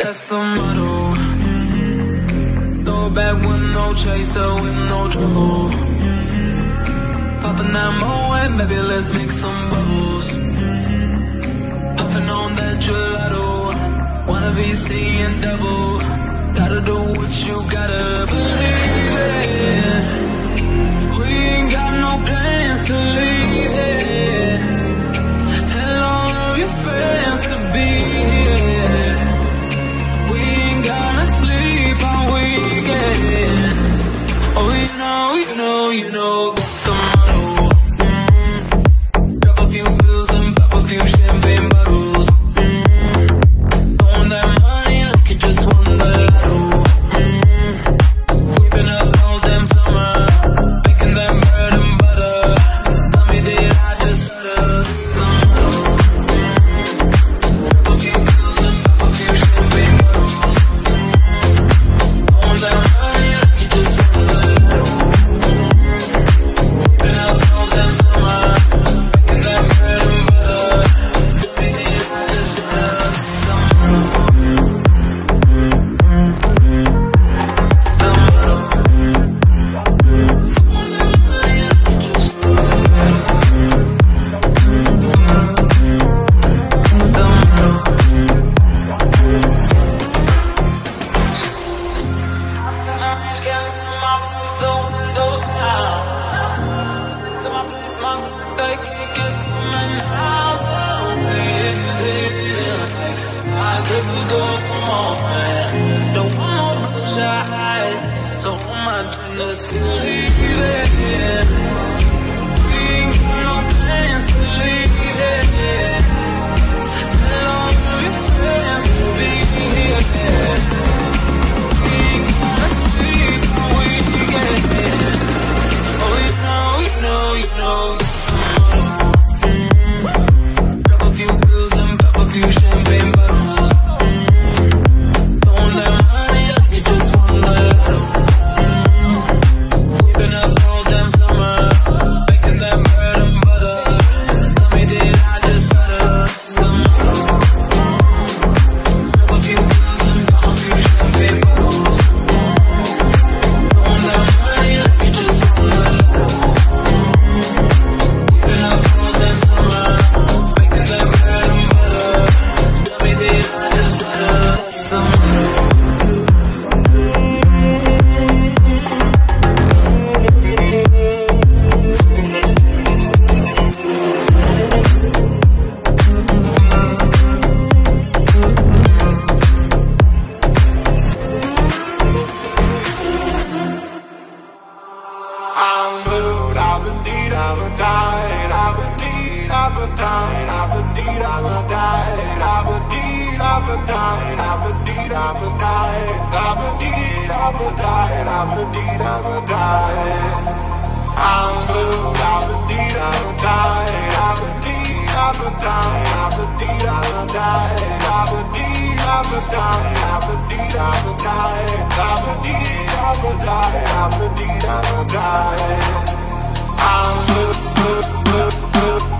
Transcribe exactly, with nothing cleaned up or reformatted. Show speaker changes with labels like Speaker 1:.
Speaker 1: that's the motto. Throw it back with no chaser, with no trouble. Popping that Moet, baby, let's make some bubbles. Puffing on that gelato, wanna be seeing double. Gotta do what you gotta believe it. We ain't got no plans to leave it. Tell all of your friends to be here. We ain't gonna sleep all weekend. Oh, you know, you know, you know, that's the motto. Mm-hmm. Drop a few bills and pop a few champagne bottles. Mm-hmm. Throwing that money like you just won the lotto. Mm-hmm. We've been up all damn summer, making that bread and butter. Tell me, did I just stutter? That's the motto. Mm-hmm. Drop a few bills and pop a few champagne bottles. Mm-hmm. Throwing that money like you just won the lotto. Mm-hmm. Been up all damn summer, making that bread and butter. Tell me, did I just stutter? That's the motto. So my dreams leave it. We ain't got no plans to leave it. Tell all of your friends to be here. We ain't gonna sleep all weekend. Oh, you know, you know, you know. Mm-hmm. Drop a few bills and pop a few champagne bottles. Mm-hmm. Throwing that money like you just won the lotto. I'm